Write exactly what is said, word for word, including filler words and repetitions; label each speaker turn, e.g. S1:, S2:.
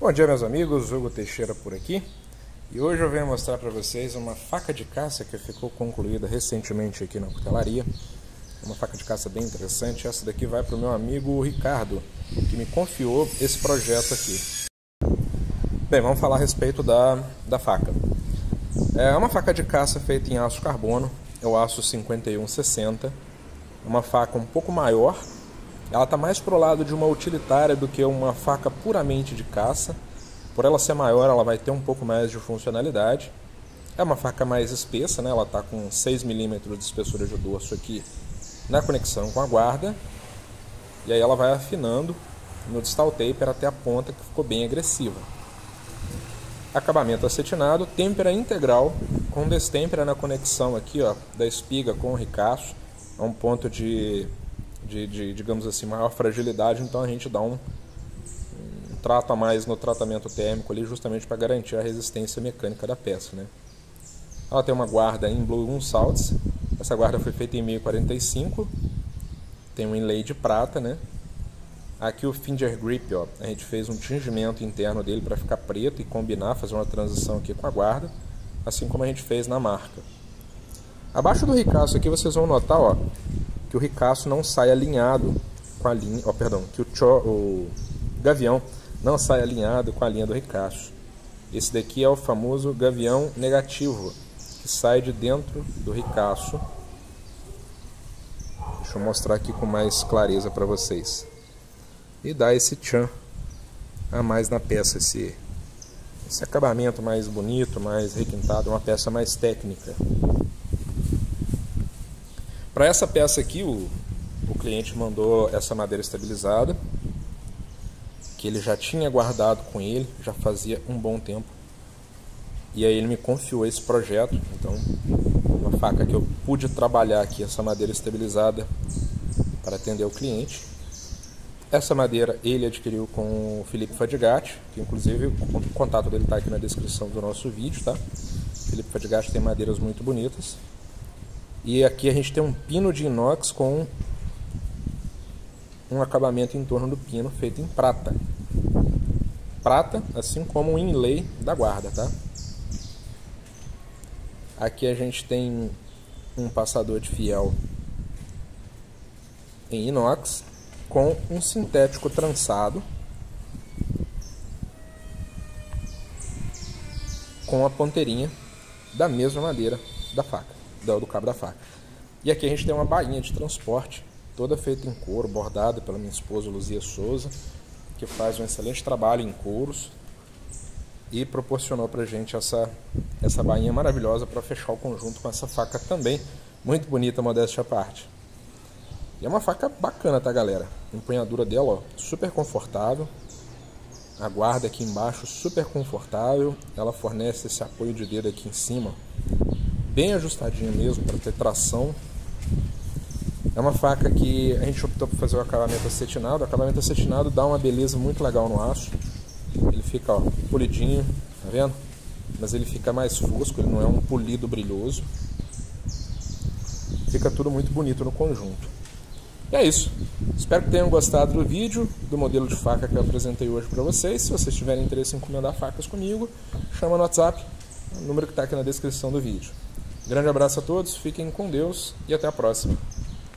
S1: Bom dia, meus amigos, Hugo Teixeira por aqui, e hoje eu venho mostrar para vocês uma faca de caça que ficou concluída recentemente aqui na cutelaria. Uma faca de caça bem interessante. Essa daqui vai para o meu amigo Ricardo, que me confiou esse projeto aqui. Bem, vamos falar a respeito da, da faca. É uma faca de caça feita em aço carbono, é o aço cinquenta e um sessenta, uma faca um pouco maior. Ela está mais pro lado de uma utilitária do que uma faca puramente de caça. Por ela ser maior, ela vai ter um pouco mais de funcionalidade. É uma faca mais espessa, né? Ela está com seis milímetros de espessura de dorso aqui na conexão com a guarda. E aí ela vai afinando no distal taper até a ponta, que ficou bem agressiva. Acabamento acetinado, têmpera integral, com destempera na conexão aqui, ó, da espiga com o ricaço. É um ponto de... De, de, digamos assim, maior fragilidade, então a gente dá um, um trato a mais no tratamento térmico ali, justamente para garantir a resistência mecânica da peça, né? Ela tem uma guarda em Blue um Salts, essa guarda foi feita em mil e quarenta e cinco, tem um inlay de prata, né? Aqui o finger grip, ó, a gente fez um tingimento interno dele para ficar preto e combinar, fazer uma transição aqui com a guarda, assim como a gente fez na marca. Abaixo do ricaço aqui vocês vão notar, ó, que o ricaço não sai alinhado com a linha, oh, perdão, que o, cho, o gavião não sai alinhado com a linha do ricaço. Esse daqui é o famoso gavião negativo, que sai de dentro do ricaço. Deixa eu mostrar aqui com mais clareza para vocês. E dá esse tchan a mais na peça, esse, esse acabamento mais bonito, mais requintado, uma peça mais técnica. Para essa peça aqui, o, o cliente mandou essa madeira estabilizada, que ele já tinha guardado com ele, já fazia um bom tempo. E aí ele me confiou esse projeto, então uma faca que eu pude trabalhar aqui, essa madeira estabilizada, para atender o cliente. Essa madeira ele adquiriu com o Felipe Fadigatti, que inclusive o contato dele está aqui na descrição do nosso vídeo, tá? O Felipe Fadigatti tem madeiras muito bonitas. E aqui a gente tem um pino de inox com um acabamento em torno do pino feito em prata. Prata, assim como o inlay da guarda, tá? Aqui a gente tem um passador de fiel em inox com um sintético trançado com a ponteirinha da mesma madeira da faca. do cabo da faca. E aqui a gente tem uma bainha de transporte, toda feita em couro, bordada pela minha esposa Luzia Souza, que faz um excelente trabalho em couros e proporcionou pra gente essa, essa bainha maravilhosa para fechar o conjunto com essa faca também, muito bonita, modéstia à parte. E é uma faca bacana, tá, galera? A empunhadura dela, ó, super confortável, a guarda aqui embaixo super confortável, ela fornece esse apoio de dedo aqui em cima, bem ajustadinha mesmo, para ter tração. É uma faca que a gente optou por fazer o acabamento acetinado. O acabamento acetinado dá uma beleza muito legal no aço. Ele fica, ó, polidinho, tá vendo? Mas ele fica mais fosco, ele não é um polido brilhoso. Fica tudo muito bonito no conjunto. E é isso. Espero que tenham gostado do vídeo, do modelo de faca que eu apresentei hoje para vocês. Se vocês tiverem interesse em encomendar facas comigo, chama no WhatsApp, o número que está aqui na descrição do vídeo. Grande abraço a todos, fiquem com Deus e até a próxima.